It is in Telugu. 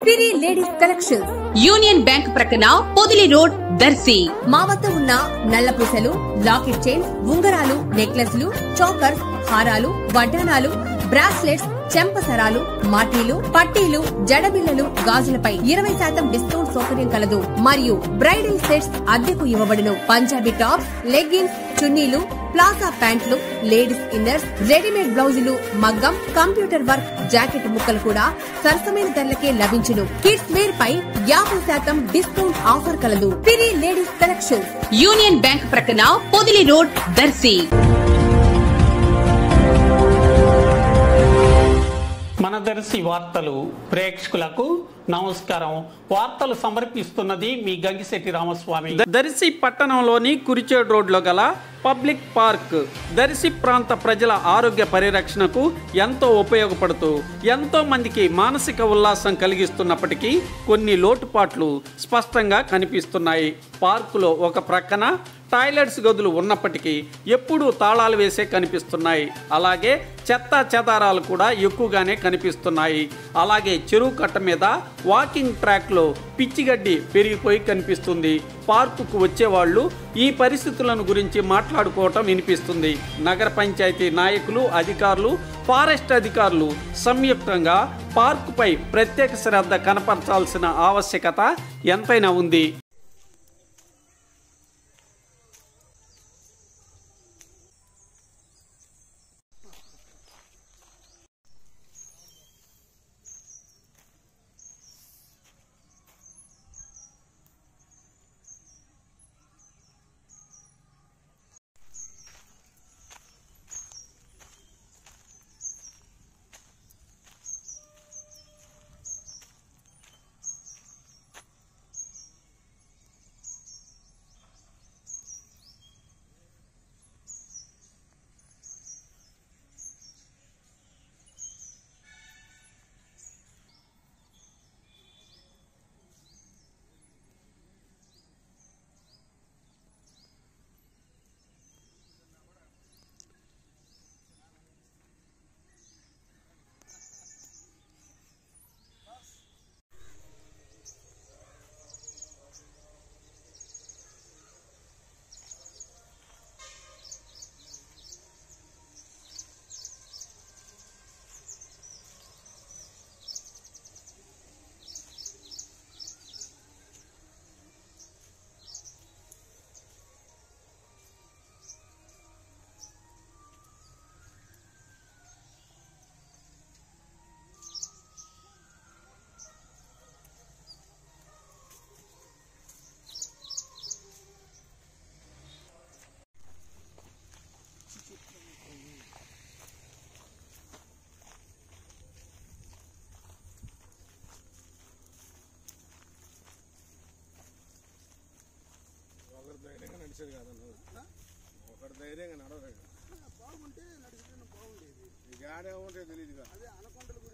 సిరి లేడీస్ కలెక్షన్స్ యూనియన్ బ్యాంక్ ప్రక్కన పొదిలి రోడ్ దర్శి. మా వద్ద ఉన్న నల్ల పూసలు, లాకెట్ చైన్స్, ఉంగరాలు, నెక్లెస్లు, చోకర్స్, హారాలు, వడ్డానాలు, బ్రాస్లెట్స్, చెంపసరాలు, మాటీలు, పట్టీలు, జడబిల్లలు, గాజులపై 20% డిస్కౌంట్ సౌకర్యం కలదు. మరియు బ్రైడల్ సెట్స్ అద్దెకు ఇవ్వబడును. పంజాబీ టాప్స్, లెగ్గిన్స్, చున్నీలు, ప్లాజా ప్యాంట్లు, లేడీస్ ఇన్నర్స్, రెడీమేడ్ బ్లౌజులు, మగ్గం, కంప్యూటర్ వర్క్, జాకెట్ ముక్కలు కూడా సరసమైన ధరలకే లభించును. కిడ్స్ వేర్ పై 50% డిస్కౌంట్ ఆఫర్ కలదు. Siri ladies collections union bank ప్రక్కన పొదిలి రోడ్ దర్శి. మన దర్శి వార్తలు ప్రేక్షకులకు నమస్కారం. వార్తలు సమర్పిస్తున్నది మీ గంగిశెట్టి రామస్వామి. దర్శి పట్టణంలోని కురిచేడు రోడ్లో గల పబ్లిక్ పార్క్ దర్శి ప్రాంత ప్రజల ఆరోగ్య పరిరక్షణకు ఎంతో ఉపయోగపడుతూ ఎంతో మందికి మానసిక ఉల్లాసం కలిగిస్తున్నప్పటికీ కొన్ని లోటుపాట్లు స్పష్టంగా కనిపిస్తున్నాయి. పార్కులో ఒక ప్రక్కన టాయిలెట్స్ గదులు ఉన్నప్పటికీ ఎప్పుడూ తాళాలు వేసే కనిపిస్తున్నాయి. అలాగే చెత్తా చెదారాలు కూడా ఎక్కువగానే కనిపిస్తున్నాయి. అలాగే చెరువు కట్ట మీద వాకింగ్ ట్రాక్లో పిచ్చిగడ్డి పెరిగిపోయి కనిపిస్తుంది. పార్కుకు వచ్చేవాళ్ళు ఈ పరిస్థితులను గురించి మాట్లాడుకోవటం వినిపిస్తుంది. నగర పంచాయతీ నాయకులు, అధికారులు, ఫారెస్ట్ అధికారులు సంయుక్తంగా పార్కుపై ప్రత్యేక శ్రద్ధ కనపరచాల్సిన ఆవశ్యకత ఎంతైనా ఉంది. నడిచేది కాదన్న ఒకటి ధైర్యంగా నడవదు బాగుంటే నడిచిన బాగుండేది ఈ గాడే ఉంటే తెలియదు అదే అనకొండలు